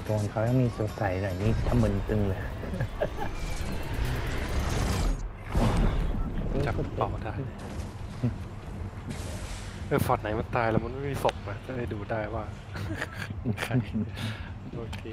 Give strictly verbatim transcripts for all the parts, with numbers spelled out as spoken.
โดนเขายังมีสดใสหน่อยนี่ทำมึนตึงเลยจับเป่าได้เออฟอร์ดไหนมันตายแล้วมันไม่มีศพนะจะได้ดูได้ว่าใครโดนที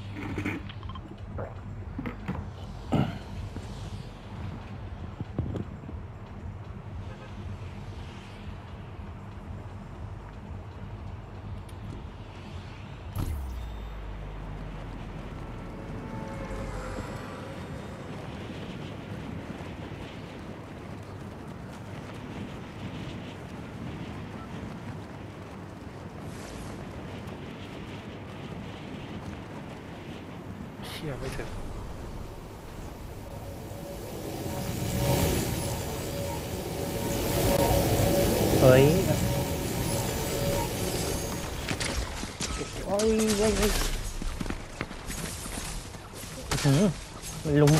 เชี่ยไม่ถึงเฮ้ยโอ้ยเฮ้ยเฮ้ยหืมมันลุม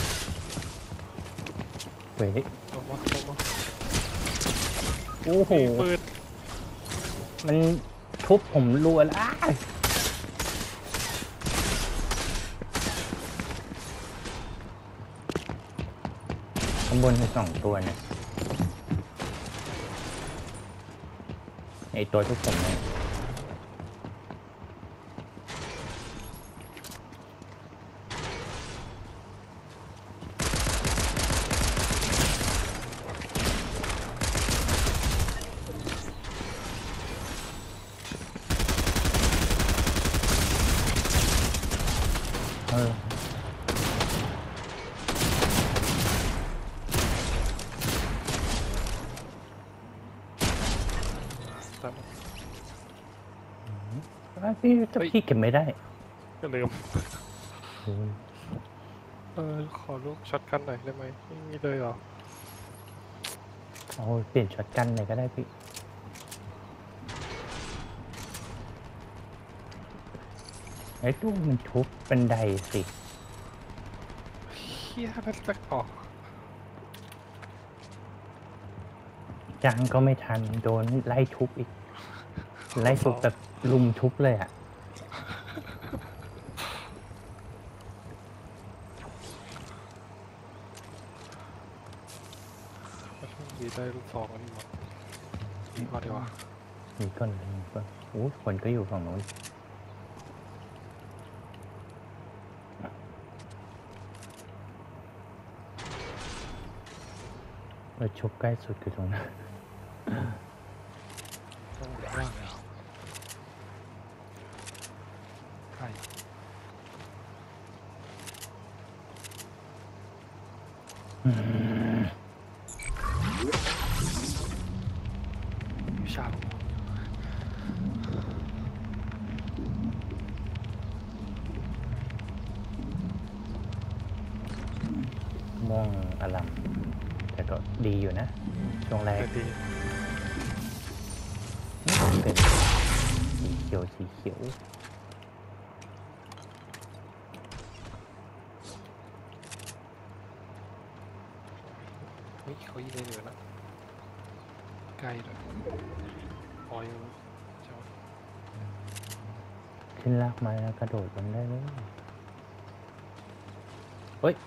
เฮ้ยลงมาลงมาโอ้โหปืนมันทุบผมรัวแล้วข้างบนมีสองตัวเนี่ยไอตัวทุบผมเนี่ยเออพี่จะพี่เก็บไม่ได้ก็ลืมเออขอลูกช็อตกันหน่อยได้ไหมไม่มีเลยเหรอเอาเปลี่ยนช็อตกันเลยก็ได้พี่ไอ้ตู้มันทุบเป็นไดสิเฮียนั่นจะออกจังก็ไม่ทันโดนไล่ทุบอีกไล่ทุบแบบลุมทุบเลยอ่ะดีได้ลูกซองอันนี้หมดดีกว่าดีกว่ามีก้อนมีก้อนโอ้คนก็อยู่ฝั่งโน้นเราชกใกล้สุดคือตรงนั้นต้องว่างแล้วใช่ชาบม่วงอลัมแต่ก็ดีอยู่นะช่วงแรกดีเป็นสีเขียวสีเขียวเฮ้ยเขายิงได้เลยนะใกล้เลยออยเจ้าขึ้นลากไม้แล้วกระโดดลงได้เลยเฮ้ย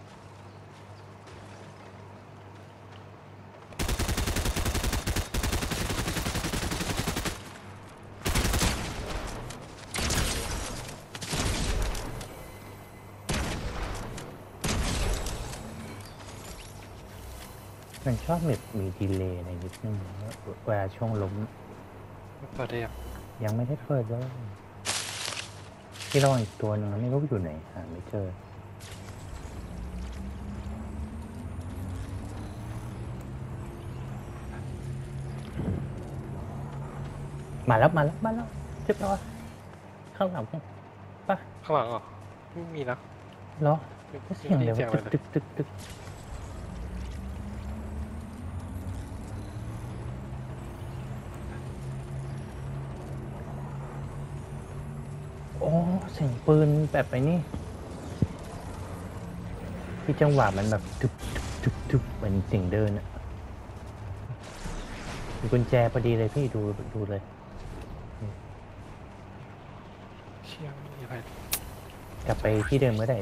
มันชอบแบบมีดีเลย์ในนิดนึงเวลาช่วงล้มเปิดได้ยังยังไม่ได้เปิดเลยที่เราอีกตัวหนึ่งไม่รู้อยู่ไหนหาไม่เจอมาแล้วมาแล้วมาแล้วเรียบร้อยข้างหลังป่ะข้างหลังอ่ะไม่มีนะเหรอเสียงเดี๋ยวตึกตึกตึกตึกโอ้เสียงปืนแบบไปนี่ที่จังหวะมันแบบตึกตึกตึกเหมือนเสียงเดินอะมีกุญแจพอดีเลยพี่ดูดูเลยเชี่ยไม่มีอะไรกลับไปที่เดิมก็ได้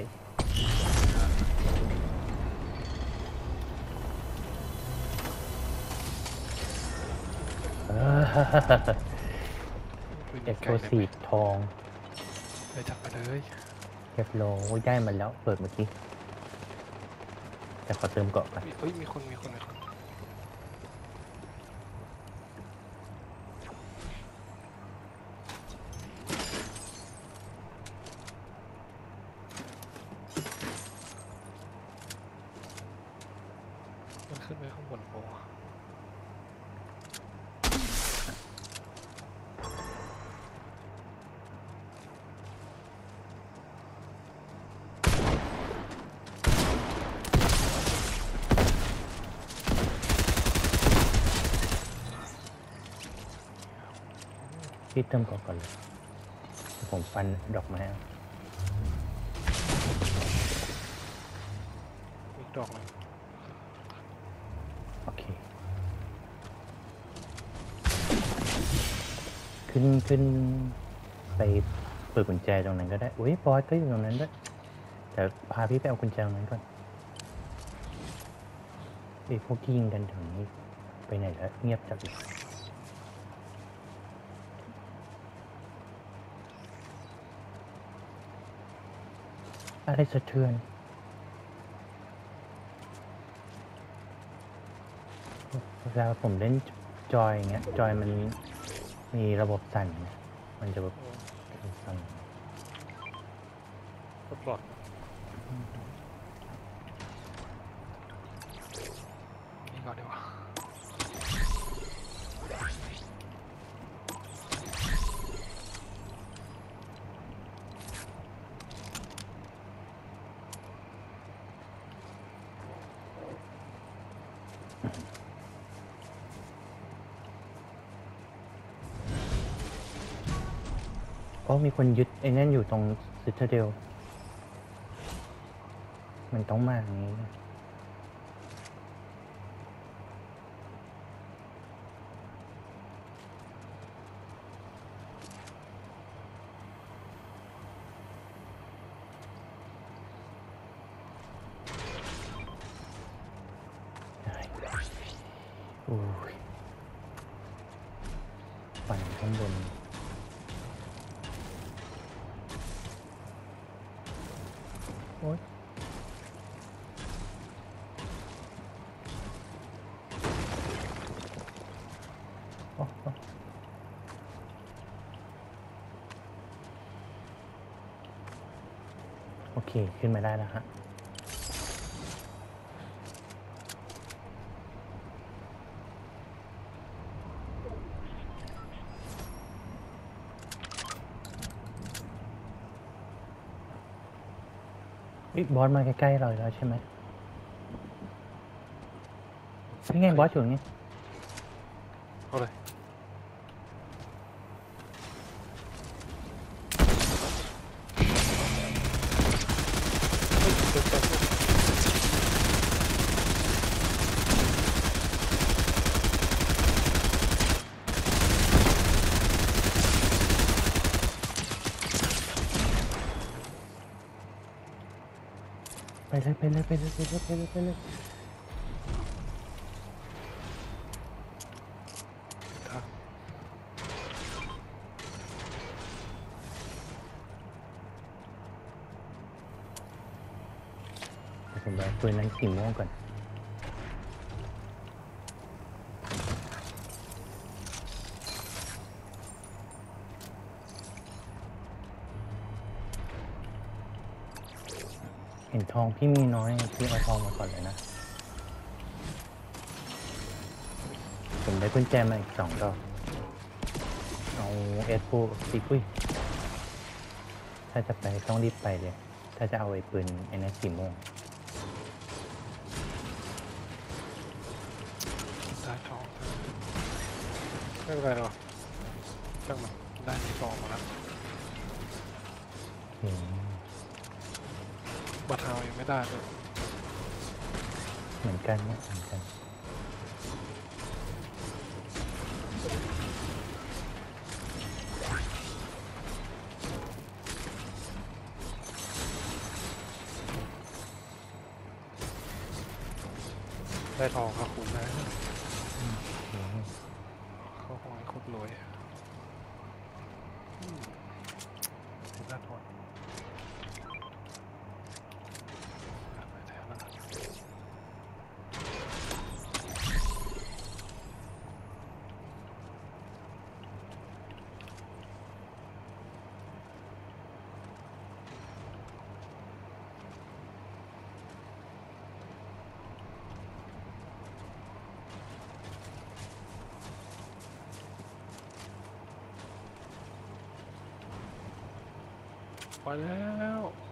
เออปืนเอ็ยิกงโซไกลได้ไหมซีฟทองไปจับไปเลยเรียบร้อยได้มันแล้วเปิดเมื่อกี้แต่ขอเติมเกาะก่อนมีเอ้ยมีคนมีคนมีคนมันขึ้นไปข้างบนโปะพี่เติมเกาะก่อนเลยผมฟันดอกไม้เอามีดอกหนึงโอเคขึ้นขึ้นไปเปิดกุญแจตรงนั้นก็ได้อุ้ยบอสก็อยู่ตรงนั้นด้วยแต่พาพี่ไปเอากุญแจตรงนั้นก่อนไอ้พวกที่ยิงกันแถวนี้ไปไหนแล้วเงียบจัดเลยอะไรสะเทือนเวลาผมเล่นจอยอย่างเงี้ยจอยมันมีระบบสั่นไงมันจะแบบโอ้สั่นรถหลอดนี่ก่อนดีกว่าโอ้มีคนยึดไอ้นั่นอยู่ตรงซิตาเดลมันต้องมาอย่างนี้นะโอ้ยปั่นข้างบนโอ๊ยโอ้โอ้โอเค ขึ้นมาได้แล้วฮะอุ๊ยบอสมาใกล้ๆเราแล้วใช่ไหมนี่ไงบอสอยู่นี่เอาเลยเฮ้ยเดินไปเพื่อนไปเลยไปเลยไปเลยไปเลยไปเลยไปเลยทางเดี๋ยวผมไปเอาปืนนั้นสีม่วงก่อนเห็นทองพี่มีน้อยพี่เอาทองมาก่อนเลยนะผมได้กุญแจมาอีกสองดอกเอาเอสโฟสีปุ้ยถ้าจะไปต้องรีบไปเลยถ้าจะเอาไอ้ปืนไอ้นั่นสีม่วงได้ทองไม่เป็นไรหรอกช่างมันได้ที่สองมาแล้วอืมบัตรเทายังไม่ได้เลยเหมือนกันเนี่ยเหมือนกันได้ทองก็คุ้มนะอืมเข้าห้องโคตรรวยอืมถึงด้านทอนไปแถวนั้นนะไปแล้ว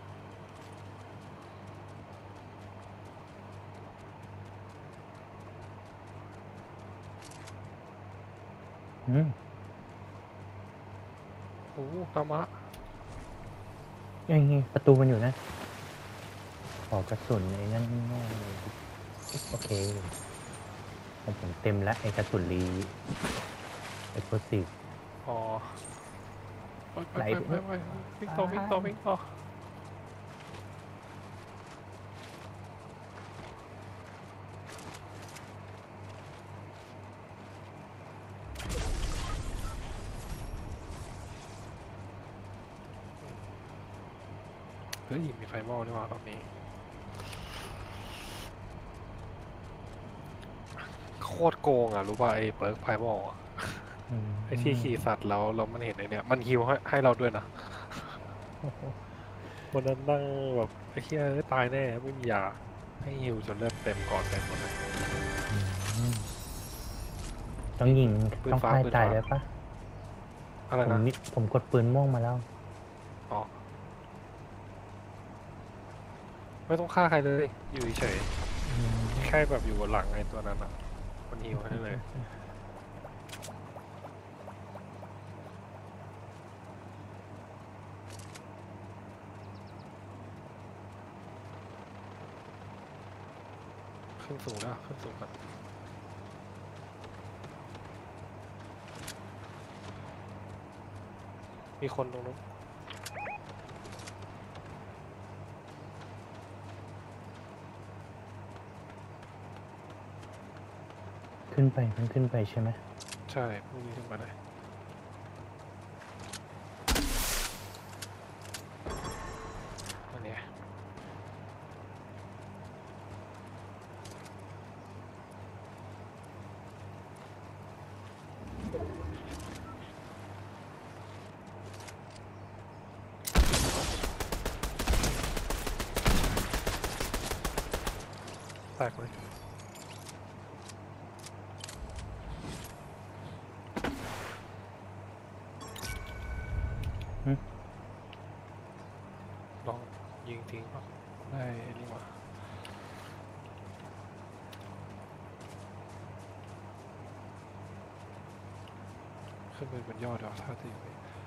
อืมโอ้ธรรมะยังไงประตูมันอยู่นะขอกระสุนไอ้นั่นแน่เลยโอเคของผมเต็มแล้วไอ้กระสุนรีเอ็กซ์โพซีฟอ๋อไปไปไหลไปไปไปวิ่งต่อวิ่งต่อวิ่งต่อเฮ้ยมีไฟมอลนี่หว่าตอนนี้โคตรโกงอ่ะรู้ป่ะไอ้เปิร์กไฟมอลอ่ะอืมไอ้ที่ขี่สัตว์แล้วเรามันเห็นไอ้เนี่ยมันฮิวให้ให้เราด้วยนะโอ้โหวันนั้นนั่งแบบไอ้เหี้ยตายแน่ไม่มียาให้ฮิวจนเลือดเต็มก่อนเต็มหมดเลยอืมต้องยิงปืนต้องฟ้าฆ่าปืนตายฟ้าเลยปะอะไรผมนะมิผมกดปืนม่วงมาแล้วอ๋อไม่ต้องฆ่าใครเลยอยู่เฉยอืมๆแค่แบบอยู่บนหลังไอ้ตัวนั้นอ่ะมันฮิวให้เลยขึ้นสูงแล้วขึ้นสูงก่อนมีคนตรงนู้นขึ้นไปมันขึ้นไปใช่ไหมใช่พวกนี้ขึ้นมาได้อันเนี้ยแตกเลยลองยิงทิ้งป่ะได้อันนี่มาขึ้นไปบนยอดเดี๋ยวถ้าตีไป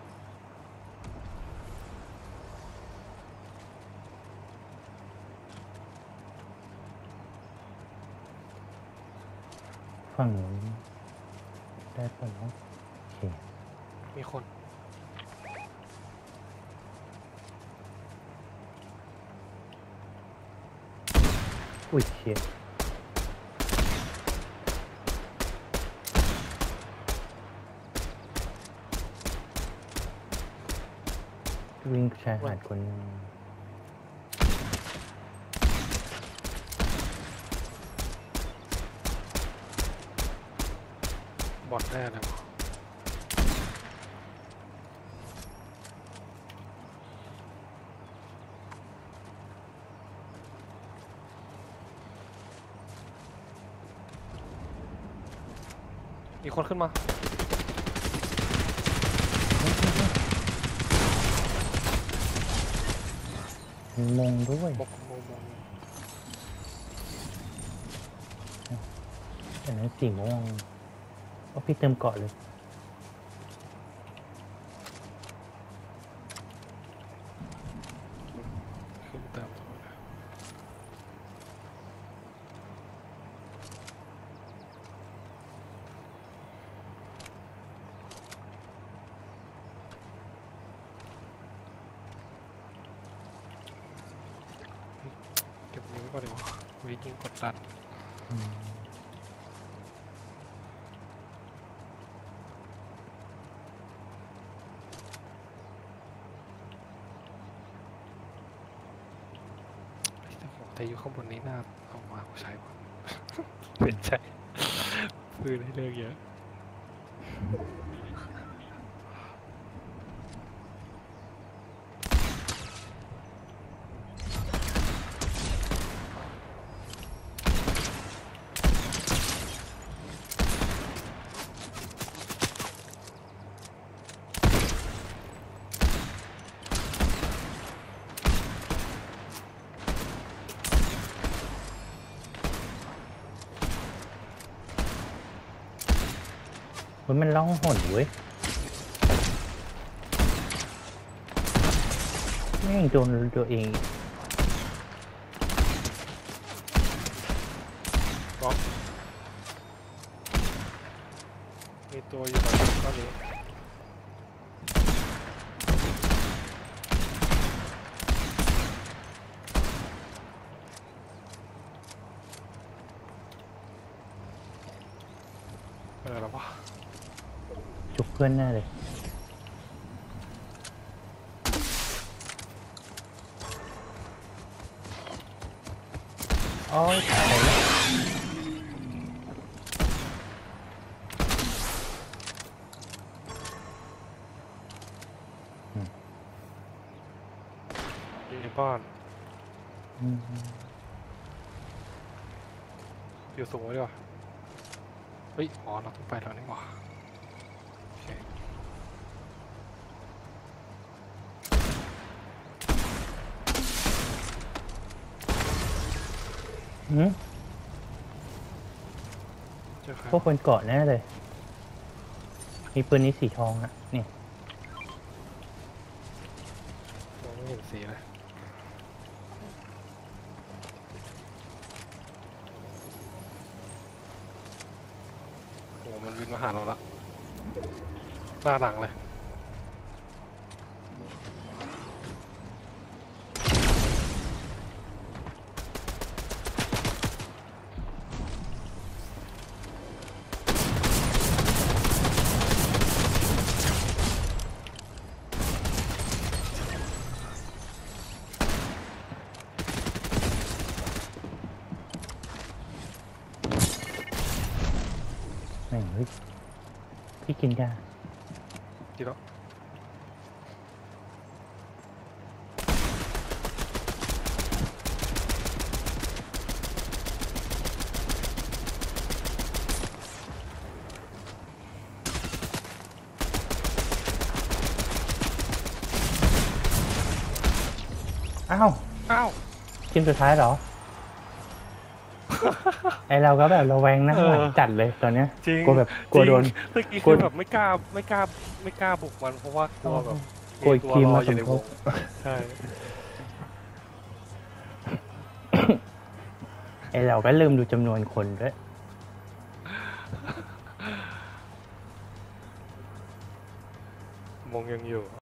ฝั่งนู้นได้ปะเนาะโอเคมีคนอุ้ยเชี่ยวิ่งชายหาดคนหนึ่งบอทแน่เลยวะมีคนขึ้นมามีมงด้วยมองมองมองอันนั้นสีม่วงโอ้พี่เติมเกาะเลยขึ้นตามตัวเลยเก็บนิ้วก่อนดีกว่าวิยิงกดดันอืมแต่อยู่ข้างบนนี้น่าเอามาใช้ป่ะ เป็นใช่ปืนให้เลือกเยอะเฮ้ยมันล่องหนเว้ยแม่งโดนตัวเองบล็อกมีตัวอยู่ตรงนี้ก้อนนี้อะไรหรอวะจุกเพื่อนแน่เลยโอ้ยตายแล้วอยู่ในบ้านอืมอยู่สูงไว้ดีกว่าเฮ้ยอ๋อเราต้องไปแล้วนี่หว่าโอเคหืมเจอใครพวกคนเกาะแน่เลย มีปืนนี้สีทองอะนี่มองไม่เห็นสีเลยโอ้มันวินมาหาเราละหน้าหลังเลยแม่งเฮ้ยพี่กินยาดีแล้วอ้าวอ้าวทีมสุดท้ายเหรอ ไอเราก็แบบระแวงนั่งหลังจัดเลยตอนเนี้ยจริงกลัวแบบกลัวโดนจริงเมื่อกี้กลัคืวอแบบไม่กล้าไม่กล้าไม่กล้าบุกมันเพราะว่ากลัวแบบกลัวอีกตัวทีมรอมาอยู่ในสมวทบงใช่ไอเราก็ลืมดูจำนวนคนด้วยมงยังอยู่